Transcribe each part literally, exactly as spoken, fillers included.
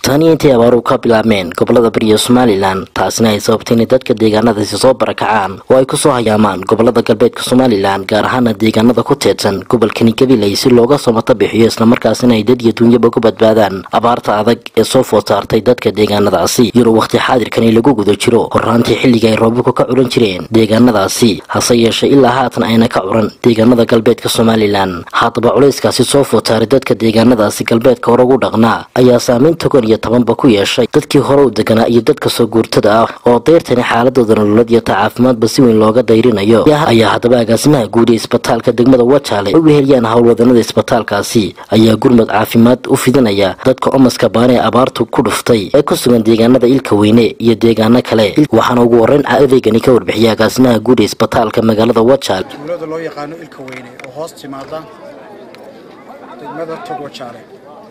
tani intii abaaru ka bilaabmeen gobolada bariya Somaliland taasina ay sababtay in dadka deegaanadaasi soo barakacaan oo ay ku soo hayaamaan gobolada galbeedka Somaliland gaar ahaan deegaanada ku teedsan gobolka Gabiley si looga soo mata bixiyo isla markaasina ay dad iyo dunyaba ku badbaadaan abaarta adag ee soo footaartay dadka deegaanadaasi iyadoo waqti xaadirkan lagu guda jiro horaantii xilliga ay roobku ka curan jireen deegaanadaasi hase yeeshee ilaa haatan ayna ka curan deegaanada galbeedka Somaliland haddaba culayskaasi soo footaaray dadka deegaanadaasi galbeedka hore ugu dhaqnaa ayaa saameyn togan iyo toban ba ku yeeshay dadkii hore u deganaa iyo dadka soo guurtada ah oo deyrtani xaaladooda nololeed iyo caafimaadba si weyn looga dayrinayo ayaa haddaba agaasimaha guud ee isbitaalka degmada Wajaale u weheliyaan howlwadanada isbitaalkaasi ayaa gurmad caafimaad u fidinaya dadka omaska baan ee abaartu ku dhuftay ee ku sugan deegaanada ilka weyne iyo deegaano kale waxaana ugu horeyn adeegani ka warbixiyay agaasimaha guud ee isbitaalka magaalada Wajaale dowladda loo yaqaan ilka weyne oo hoos timaada degmada Wajaale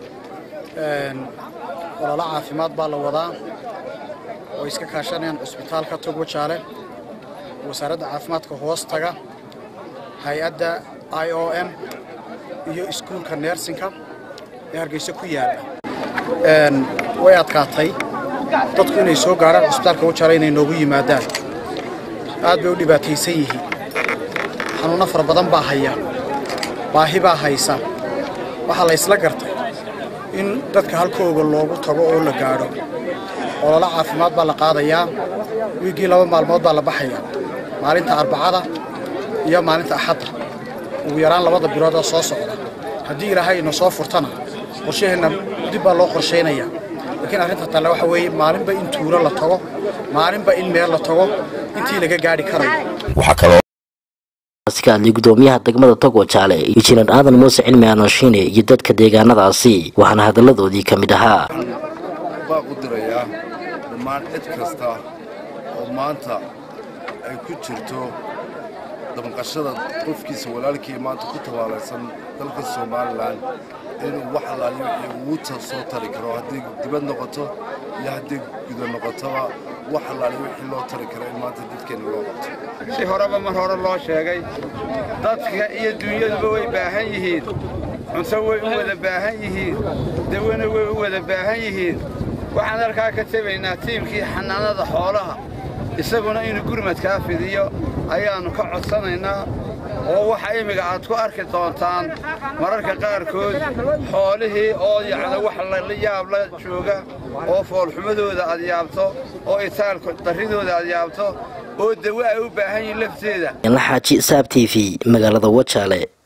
een walaal caafimaad baa la wadaa oo iska kaashanayaan isbitaalka Wajaale wasaaradda caafimaadka hoos taga hay'adda I O M iyo iskuulka nursingka ee Hargeysa ku yaala een way adkaatay dadku inay soo gaaraan isbitaalka Wajaale inay noogu yimaadaan aad bay u dhibaataysan yihiin xanuuna fara badan baa haya baahi baa haysa waxa la isla gartay in dadka halkooda loogu tago oo la gaaro oo la caafimaad baa la qaadayaa wiigii laba maalmood baa la baxaya maalinta arbacada iyo maalinta axadda ugu yaraan labada bilood oo soo socda haddii ilaahay inoo soo furtana qorsheena dib baa loo qorsheynayaa laakiin arrinta tale waxa weeye maalinba in tuulo la tago maalinba in meel la tago intii laga gaari karayo waxa kale askari gudoomiyaha degmada Wajaale injineer Aadan Muuse cilmi aanashine iyo dadka deegaanadaasi waxaana hadaladoodii kamid ahaa baa u diraya dhammaan cid kasta oo maanta ay ku jirto damqashada qofkiisa walaalkii maanta ku tabaalaysan dalka Somaliland inuu wax laaliyo uu soo tari karo haddii dibad noqoto iyo haddii gudaha noqotaba wax laaliyo wixii loo tari karo maanta dadkeena loo qabto si horeba mar hore loo sheegay dadka iyo dunyaduba way baahan yihiin cunto way u wada baahan yihiin dawana way u wada baahan yihiin waxaan halkaa ka tabaynaa tiimkii xanaanada xoolaha isaguna inuu gurmadka fidiyo ayaanu ka codsanaynaa oo waxa imiga aad ku arki doontaan mararka qaarkood xoolihii oo yacni wax la yaab la jooga oo foolxumadooda aad yaabto oo itaalka daridooda aad yaabto oo dawa ay u baahan yihiin lafteeda la xaaji saab T V magaalada Wajaale.